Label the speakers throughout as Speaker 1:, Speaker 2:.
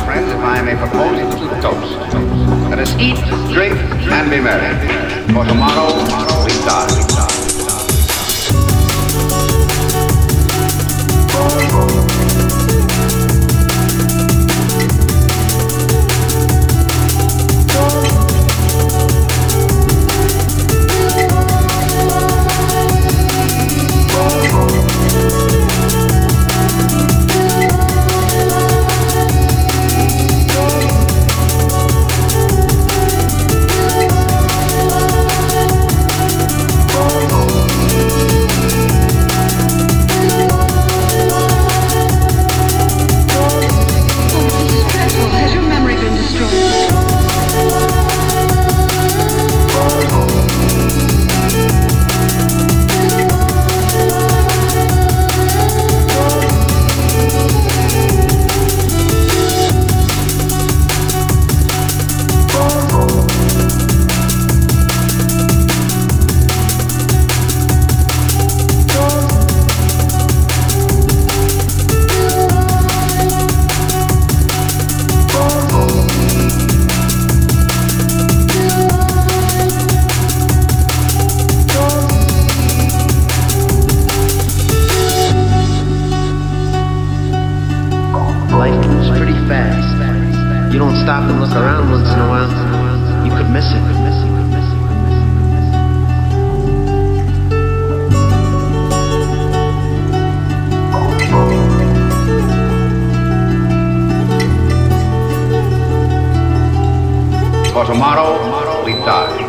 Speaker 1: friends, if I may propose a little toast. Let us eat, drink, and be merry. For tomorrow we die.
Speaker 2: Life moves pretty fast. You don't stop and look around once in a while, you could miss it.
Speaker 1: For tomorrow we die.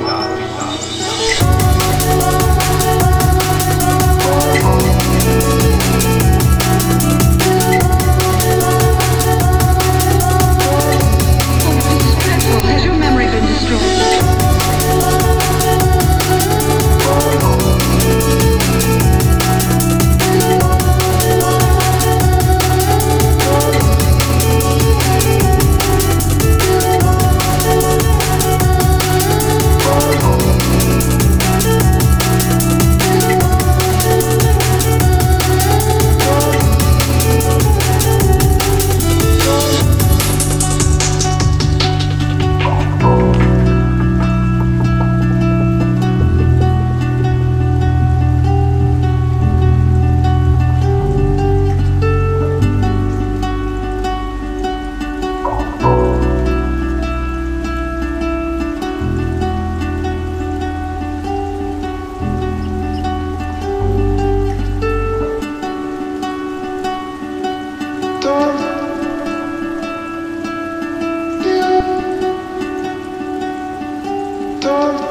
Speaker 3: Has your memory been destroyed?
Speaker 4: Don't